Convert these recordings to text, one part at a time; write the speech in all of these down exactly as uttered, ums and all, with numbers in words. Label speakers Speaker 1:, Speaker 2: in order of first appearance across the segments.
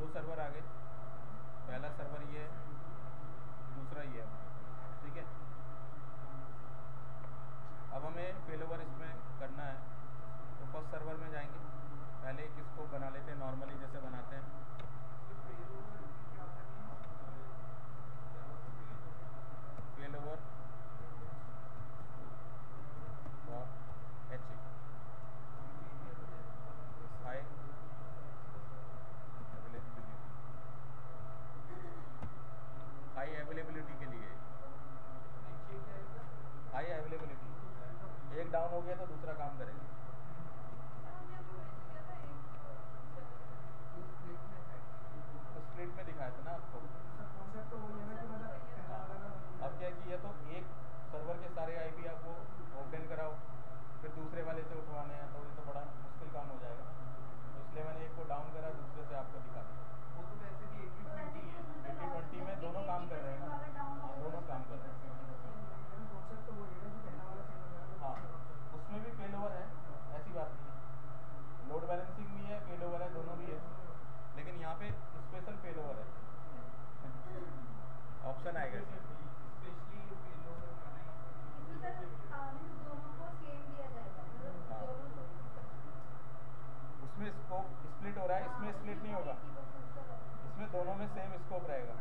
Speaker 1: Server आ गए, पहला server ये है, दूसरा ये है, ठीक है। अब हमें फेलोवर इसमें करना है, तो फर्स्ट सर्वर में जाएंगे, पहले एक स्कोप बना लेते हैं नॉर्मली जैसे बनाते हैं। Failover for H high availability, high availability के लिए, हाई अवेलेबिलिटी, एक डाउन हो गया तो दूसरा काम करेगा। तो स्प्लिट में दिखाया था ना आपको। अब क्या किया, तो एक सर्वर के सारे आईपी आपको ओपन कराओ, फिर दूसरे वाले से उठवाने हैं, तो ये तो बड़ा मुश्किल काम हो जाएगा, तो इसलिए मैंने एक को डाउन करा, दूसरे से आपको दिखा दिया।
Speaker 2: वो तो वैसे भी एटी ट्वेंटी है,
Speaker 1: एटी ट्वेंटी में दोनों काम कर रहे हैं ना, दोनों काम कर रहे हैं।
Speaker 2: कॉन्सेप्ट तो वही है कि पहला वाला फेल हो जाएगा।
Speaker 1: हाँ, उसमें भी फेल ओवर है, ऐसी बात नहीं है, लोड बैलेंसिंग भी है, फेल ओवर है, दोनों भी है, लेकिन यहाँ पे स्पेशल फेल ओवर है, ऑप्शन आएगा
Speaker 2: स्पेशली फेल ओवर वाला
Speaker 3: इसमें सर दोनों को सेम दिया जाएगा, मतलब
Speaker 1: हाँ।
Speaker 3: दोनों
Speaker 1: उसमें स्कोप स्प्लिट हो रहा है, इसमें स्प्लिट नहीं होगा, इसमें दोनों में सेम स्कोप रहेगा,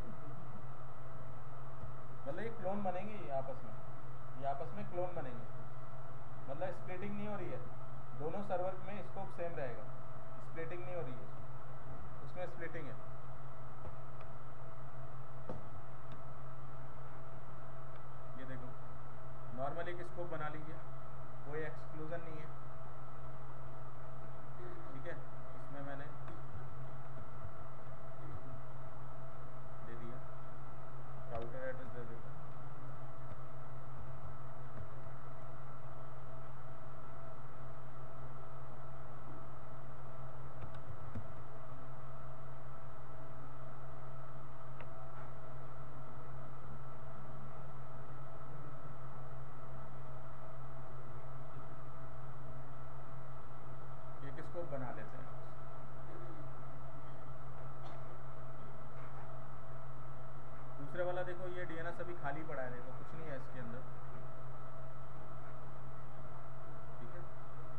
Speaker 1: मतलब ये क्लोन बनेंगे ये आपस में, ये आपस में क्लोन बनेंगे, मतलब स्प्लिटिंग नहीं हो रही है, दोनों सर्वर में स्कोप सेम रहेगा, स्प्लिटिंग नहीं हो रही है, उसमें स्प्लिटिंग है। ये देखो नॉर्मल एक स्कोप बना लीजिए, कोई एक्सक्लूजन नहीं है, ठीक है। इसमें मैंने दे दिया, राउटर एड्रेस दे देता हूँ, एक स्कोप बना लेते हैं। दूसरे वाला देखो, ये डीएनएस अभी खाली पड़ा है, देखो कुछ नहीं है इसके अंदर, ठीक है।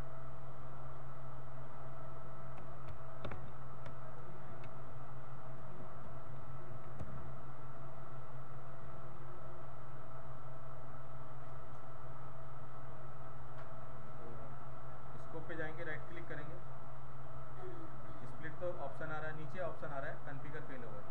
Speaker 1: तो स्कोप पे जाएंगे, राइट क्लिक करेंगे, स्प्लिट तो ऑप्शन आ रहा है, नीचे ऑप्शन आ रहा है कॉन्फ़िगर फेल ओवर,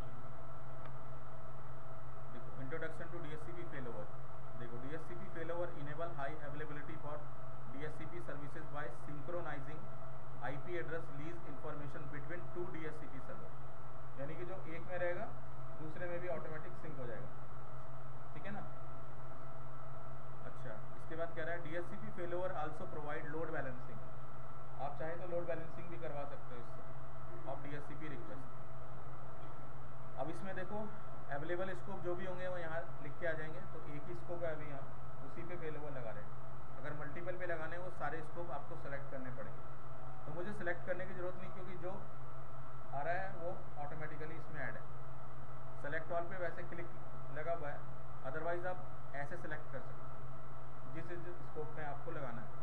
Speaker 1: देखो introduction to DHCP fail over, देखो DHCP fail over enable high availability for DHCP services by synchronizing IP address lease information between two DHCP server, यानी कि जो एक में रहेगा दूसरे में भी ऑटोमेटिक सिंक हो जाएगा, ठीक है ना। अच्छा, इसके बाद कह रहा है DHCP fail over also provide load balancing, आप चाहे तो लोड बैलेंसिंग भी करवा सकते हो इससे ऑफ डीएचसीपी रिक्वेस्ट। अब इसमें देखो अवेलेबल स्कोप जो भी होंगे वो यहाँ लिख के आ जाएंगे, तो एक ही स्कोप है अभी यहाँ, उसी पे फेल ओवर लगा रहे हैं, अगर मल्टीपल पे लगाने हैं वो सारे स्कोप आपको सेलेक्ट करने पड़ेंगे, तो मुझे सेलेक्ट करने की ज़रूरत नहीं, क्योंकि जो आ रहा है वो ऑटोमेटिकली इसमें ऐड है। सेलेक्ट ऑल पे वैसे क्लिक लगा हुआ है, अदरवाइज आप ऐसे सेलेक्ट कर सकते हैं जिस स्कोप में आपको लगाना है।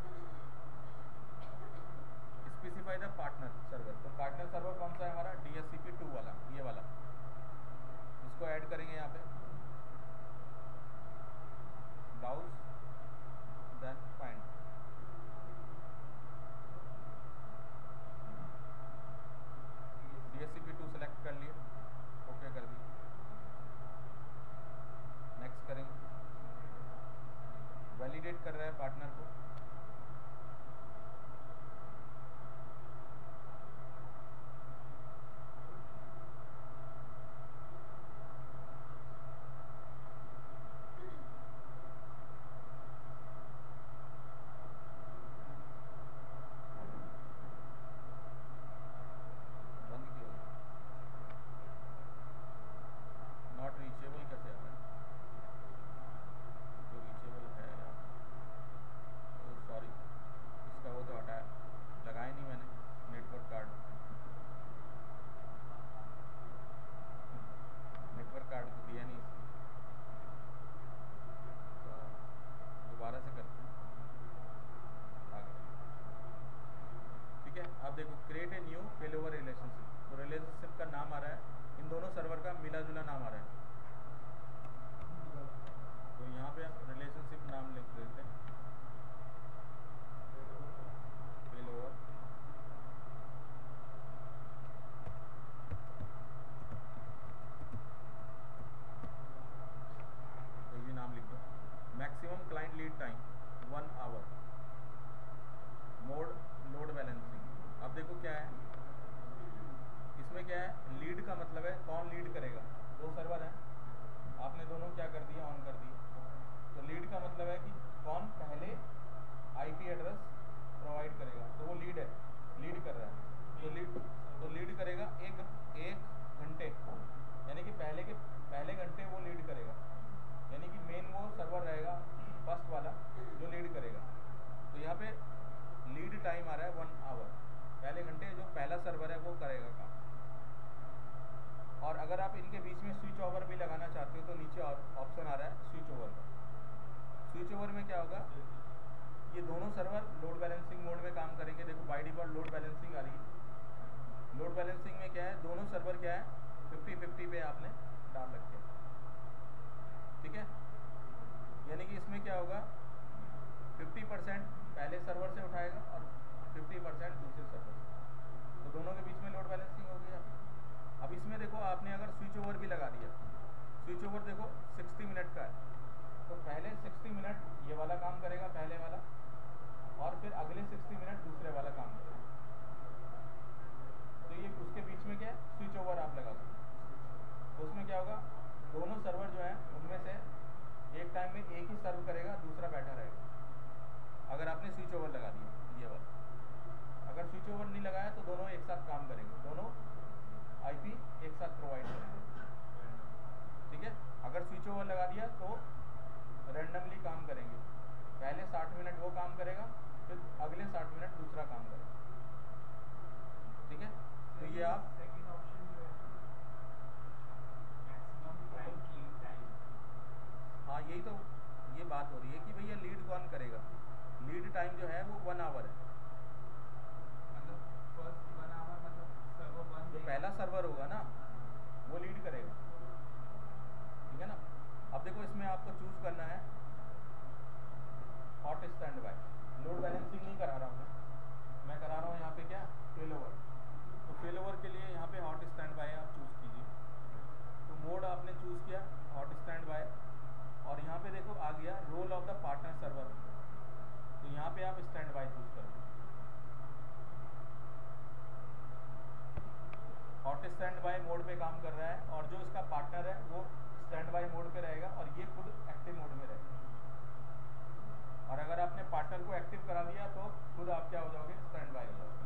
Speaker 1: स्पेसिफाई द पार्टनर सर्वर, तो पार्टनर सर्वर कौन सा है हमारा, डीएचसीपी टू वाला, ये वाला, इसको ऐड करेंगे यहाँ पे, browse then find, DHCP two select कर लिए, ओके कर दिए, नेक्स्ट करेंगे, वैलिडेट कर रहा है पार्टनर को, नाम आ रहा है, इन दोनों सर्वर का मिला जुला नाम आ रहा है। तो यहाँ पे आप रिलेशनशिप नाम लिख देते हैं, फेलोवर कोई भी नाम लिख दो। Maximum client lead time one hour, mode load balancing. अब देखो क्या है इसमें, क्या है लीड का मतलब है कौन लीड करेगा। दो सर्वर हैं, आपने दोनों क्या कर दिया, ऑन कर दिया। तो लीड का मतलब है कि कौन पहले आईपी एड्रेस प्रोवाइड करेगा, तो वो लीड है, लीड कर रहा है। तो लीड तो लीड करेगा एक एक घंटे, यानी कि पहले के पहले घंटे वो लीड करेगा, यानी कि मेन वो सर्वर रहेगा फर्स्ट वाला जो लीड करेगा। तो यहाँ पे लीड टाइम आ रहा है वन आवर, पहले घंटे जो पहला सर्वर है वो करेगा काम। और अगर आप इनके बीच में स्विच ओवर भी लगाना चाहते हो तो नीचे ऑप्शन आ रहा है स्विच ओवर का। स्विच ओवर में क्या होगा, ये दोनों सर्वर लोड बैलेंसिंग मोड में काम करेंगे। देखो बाय डिफॉल्ट लोड बैलेंसिंग आ रही है। लोड बैलेंसिंग में क्या है, दोनों सर्वर क्या है फिफ्टी फिफ्टी पे आपने डाल रखे हैं, ठीक है। यानी कि इसमें क्या होगा, फिफ्टी परसेंट पहले सर्वर से उठाएगा और फिफ्टी परसेंट दूसरे सर्वर से, तो दोनों के बीच में लोड बैलेंसिंग हो गई। अब इसमें देखो आपने अगर स्विच ओवर भी लगा दिया, स्विच ओवर देखो सिक्सटी मिनट का है, तो पहले सिक्सटी मिनट ये वाला काम करेगा पहले वाला, और फिर अगले सिक्सटी मिनट दूसरे वाला काम करेगा। तो ये उसके बीच में क्या है स्विच ओवर आप लगा सकते हो। तो उसमें क्या होगा, दोनों सर्वर जो है उनमें से एक टाइम में एक ही सर्व करेगा, दूसरा बैठा रहेगा। अगर आपने स्विच ओवर लगा दिया ये वाला, अगर स्विच ओवर नहीं लगाया तो दोनों एक साथ काम करेंगे, दोनों आईपी एक साथ प्रोवाइड करेंगे, ठीक है। अगर स्विच ओवर लगा दिया तो रैंडमली काम करेंगे, पहले साठ मिनट वो काम करेगा, फिर अगले साठ मिनट दूसरा काम करेगा, ठीक है। तो ये आप
Speaker 2: सेकंड ऑप्शन जो है मैक्सिमम क्लाइंट लीड टाइम,
Speaker 1: हाँ यही तो ये बात हो रही है कि भैया लीड कौन करेगा। लीड टाइम जो है वो वन आवर है,
Speaker 2: मतलब फर्स्ट वन आवर मतलब सर्वर वन
Speaker 1: जो पहला सर्वर होगा ना वो लीड करेगा, ठीक है ना। अब देखो इसमें आपको चूज करना है hot standby. Load balancing नहीं करा रहा हूँ मैं मैं करा रहा हूँ यहाँ पे क्या फेल ओवर। तो फेल ओवर के लिए यहाँ पे हॉट स्टैंड बाय आप चूज़ कीजिए। तो मोड आपने चूज़ किया हॉट स्टैंड बाय, और यहाँ पे देखो आ गया role of the partner server, तो यहाँ पे आप स्टैंड बाय चूज़ करो। हॉट स्टैंड बाय मोड पे काम कर रहा है, और जो इसका पार्टनर है वो स्टैंड बाय मोड पे रहेगा, और ये खुद एक्टिव मोड में रहेगा। और अगर आपने पार्टनर को एक्टिव करा दिया तो खुद आप क्या हो जाओगे, स्टैंड बाय हो जाओगे,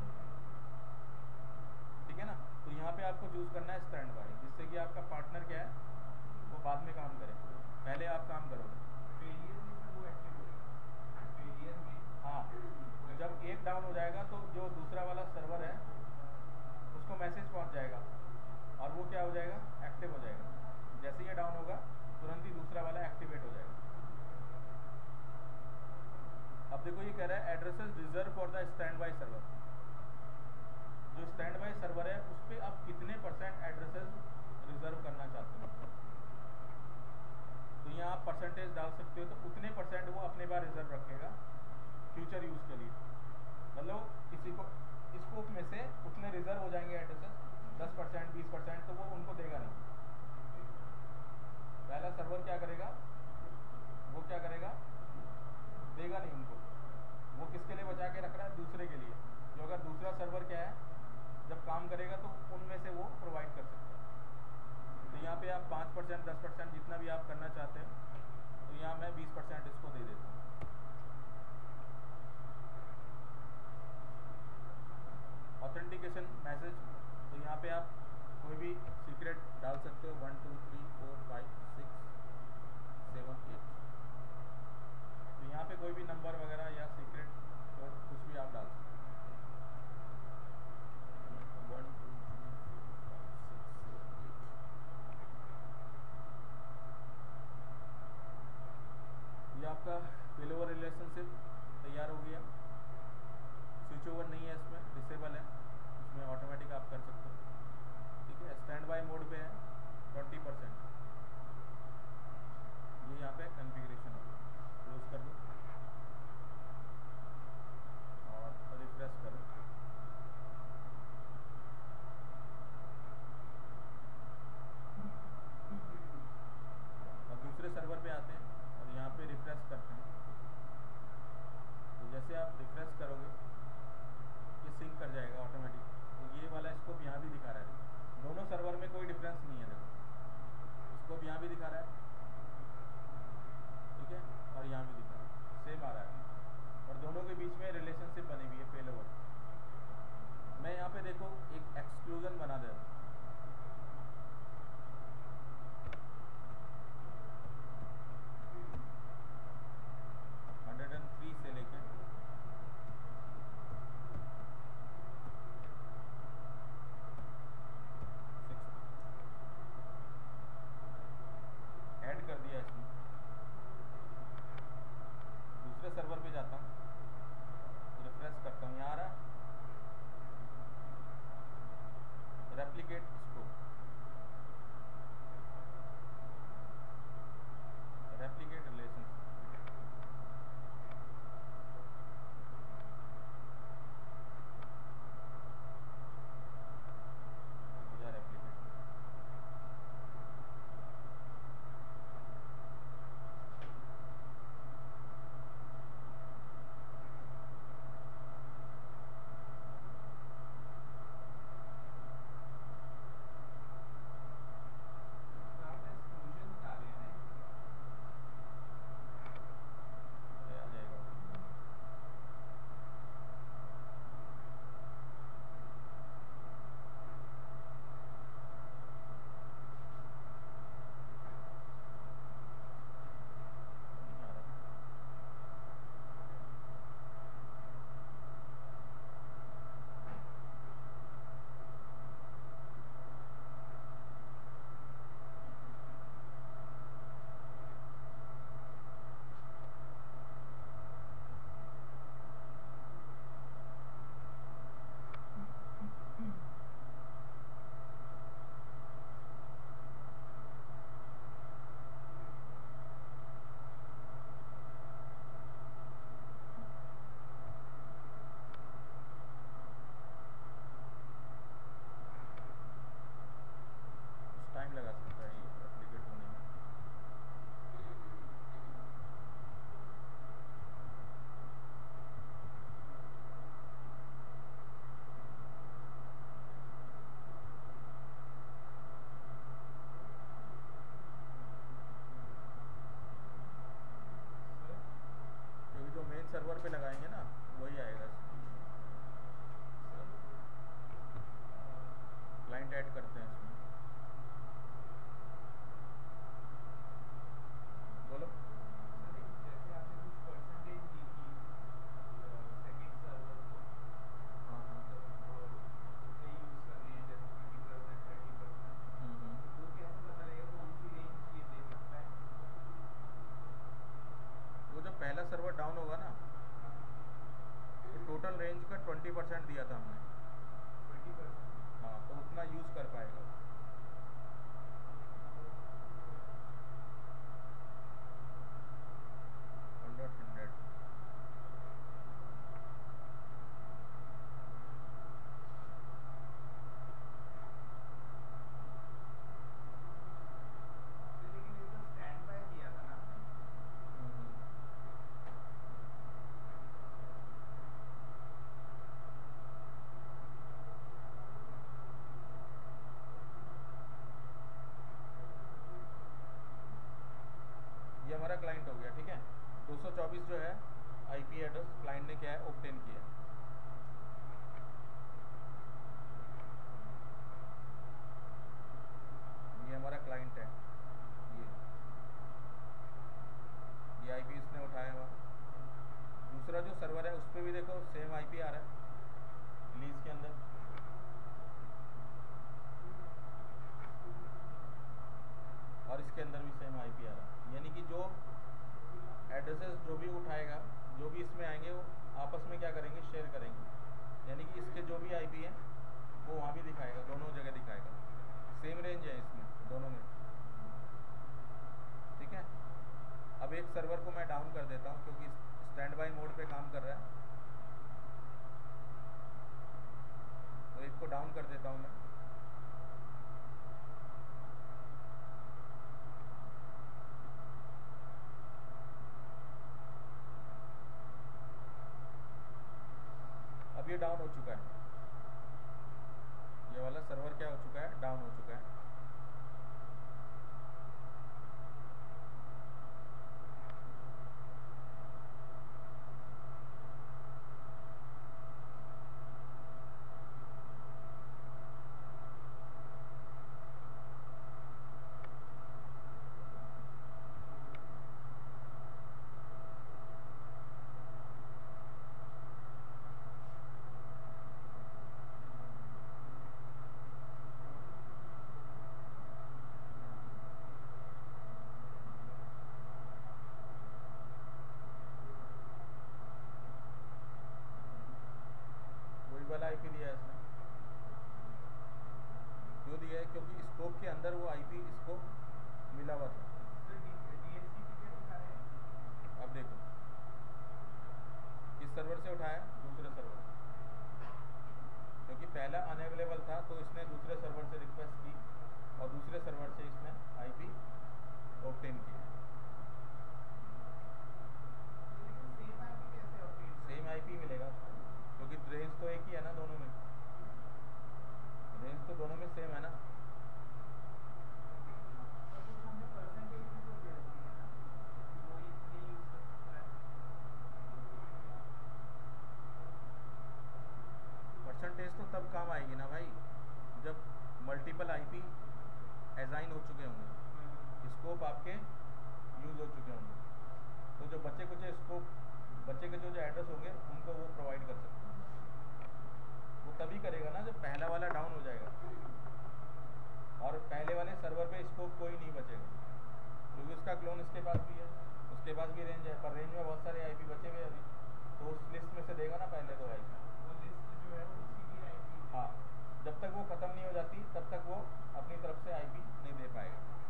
Speaker 1: ठीक है ना। तो यहाँ पे आपको चूज करना है स्टैंड बाय, जिससे कि आपका पार्टनर क्या है वो बाद में काम करे, पहले आप काम करोगे।
Speaker 2: फेलियर में से वो एक्टिव होएगा, फेलियर में
Speaker 1: हाँ, जब एक डाउन हो जाएगा तो जो दूसरा वाला सर्वर है उसको मैसेज पहुँच जाएगा, और वो क्या हो जाएगा, एक्टिव हो जाएगा। जैसे ये डाउन होगा तुरंत ही दूसरा वाला एक्टिवेट हो जाएगा। अब देखो ये कह रहा है addresses reserve for the standby server. जो स्टैंड बाय सर्वर है उस पर आप कितने परसेंट एड्रेसेस रिजर्व करना चाहते हो, तो यहाँ आप परसेंटेज डाल सकते हो। तो उतने परसेंट वो अपने पास रिजर्व रखेगा फ्यूचर यूज़ के लिए, मतलब किसी को स्कोप में से उतने रिजर्व हो जाएंगे एड्रेसेस, दस परसेंट बीस परसेंट, तो वो उनको देगा नहीं। पहला सर्वर क्या करेगा, वो क्या करेगा, देगा नहीं उनको। वो किसके लिए बचा के रख रहा है, दूसरे के लिए, जो अगर दूसरा सर्वर क्या है जब काम करेगा तो उनमें से वो प्रोवाइड कर सकता है। तो यहाँ पे आप पाँच परसेंट दस परसेंट जितना भी आप करना चाहते हो, तो यहाँ मैं बीस परसेंट इसको दे देता हूँ। ऑथेंटिकेशन मैसेज, तो यहाँ पे आप कोई भी सीक्रेट डाल सकते हो, one two three four five six seven eight. तो यहाँ पे कोई भी नंबर वगैरह या सीक्रेट कोड कुछ भी आप डाल सकते हो। One two three four five six eight. ये आपका फेल ओवर रिलेशनशिप तैयार हो गया। स्विच ओवर नहीं है इसमें, डिसेबल है, इसमें ऑटोमेटिक आप कर सकते हो, ठीक है। कोई डिफरेंस नहीं है, देखो स्कोप यहाँ भी दिखा रहा है, ठीक है, और यहाँ भी दिखा रहा है, सेम आ रहा है, और दोनों के बीच में रिलेशनशिप बनी हुई है फेल ओवर। मैं यहाँ पे देखो एक एक्सक्लूजन बना दे रहा हूँ, हंड्रेड एंड थ्री से लेके ऐड कर दिया इसमें। दूसरे सर्वर पे जाता हूँ, रिफ्रेश करता हूँ, यहाँ आ रहा है रेप्लिकेट स्कोप, रेप्लिकेट रिलेशनशिप, हो जाए रेप्लिकेट।
Speaker 2: तो आपने exclusions डाले हैं ना?
Speaker 1: ये आ जाएगा। नहीं आ रहा। कुछ टाइम लगा सकता है ये रेप्लिकेट होने में।
Speaker 2: सर
Speaker 1: क्योंकि जो मेन सर्वर पे लगाएंगे ना वही आएगा।
Speaker 2: सर
Speaker 1: क्लाइंट ऐड करते हैं इसमें, बोलो।
Speaker 2: सर जैसे आपने कुछ परसेंटेज दी थी सेकंड सर्वर को,
Speaker 1: हाँ हाँ।
Speaker 2: मतलब वो कितने यूज़ करने हैं, जैसे ट्वेंटी परसेंट थर्टी परसेंट,
Speaker 1: हम्म हम्म।
Speaker 2: तो कैसे पता लगेगा कौन सी रेंज ये दे सकता है?
Speaker 1: वो जब पहला सर्वर डाउन होगा ना तो टोटल रेंज का ट्वेंटी परसेंट दिया था हमने,
Speaker 2: ट्वेंटी परसेंट
Speaker 1: हाँ, तो उतना यूज़ कर पाएगा। हंड्रेड हंड्रेड
Speaker 2: लेकिन ये तो स्टैंड बाय दिया था ना आपने?
Speaker 1: ये हमारा क्लाइंट हो गया, ठीक है। दो सौ चौबीस जो है आईपी एड्रेस क्लाइंट ने क्या है ऑब्टेन किया। ये हमारा क्लाइंट है, ये ये आईपी इसने उठाया हुआ। दूसरा जो सर्वर है उस पर भी देखो सेम आईपी आ रहा है लीज के अंदर, और इसके अंदर भी सेम आईपी आ रहा है। यानी कि जो एड्रेसेस जो भी उठाएगा, जो भी इसमें आएंगे, वो आपस में क्या करेंगे, शेयर करेंगे। यानी कि इसके जो भी आईपी है वो वहाँ भी दिखाएगा, दोनों जगह दिखाएगा। सेम रेंज है इसमें दोनों में, ठीक है। अब एक सर्वर को मैं डाउन कर देता हूँ क्योंकि स्टैंड बाय मोड पे काम कर रहा है, तो एक को डाउन कर देता हूँ मैं। अब ये डाउन हो चुका है, ये वाला सर्वर क्या हो चुका है, डाउन हो चुका है। क्योंकि स्कोप के अंदर वो आईपी इसको मिला हुआ था।
Speaker 2: सर डीएससीपी क्या दिखा रहे हैं?
Speaker 1: अब देखो इस सर्वर से उठाया दूसरे सर्वर से, क्योंकि पहला अनअवेलेबल था तो इसने दूसरे सर्वर से रिक्वेस्ट की और दूसरे सर्वर से इसने आईपी ऑब्टेन किया।
Speaker 2: लेकिन सेम आईपी कैसे ऑब्टेन?
Speaker 1: सेम आईपी मिलेगा क्योंकि रेंज तो एक ही है ना दोनों में, रेंज तो दोनों में सेम है ना।
Speaker 2: तो कुछ हमने परसेंटेज भी तो दिया है ना कि वो इतनी यूज कर सकता है।
Speaker 1: परसेंटेज तो तब काम आएगी ना भाई जब मल्टीपल आईपी असाइन हो चुके होंगे, स्कोप आपके यूज हो चुके होंगे, तो जो बच्चे कुछ स्कोप बच्चे के जो जो एड्रेस होंगे उनको वो प्रोवाइड कर सकते हैं। वो तभी करेगा ना जब पहला वाला डाउन हो जाएगा और पहले वाले सर्वर पे स्कोप कोई नहीं बचेगा, क्योंकि उसका क्लोन इसके पास भी है, उसके पास भी रेंज है, पर रेंज में बहुत सारे आईपी बचे हुए अभी, तो उस लिस्ट में से देगा ना पहले तो आईपी।
Speaker 2: वो लिस्ट जो है वो उसी की आईपी।
Speaker 1: हाँ, जब तक वो ख़त्म नहीं हो जाती तब तक वो अपनी तरफ से आईपी नहीं दे पाएगा।